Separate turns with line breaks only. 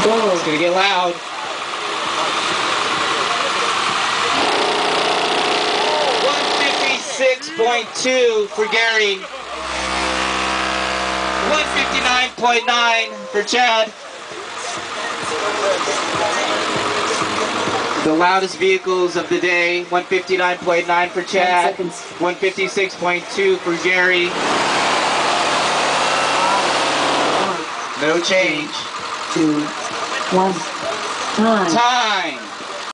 It's gonna get loud. .2 for Gary. 159.9 for Chad. The loudest vehicles of the day. 159.9 for Chad. 156.2 for Gary. No change.
2, 1. Time.
Time.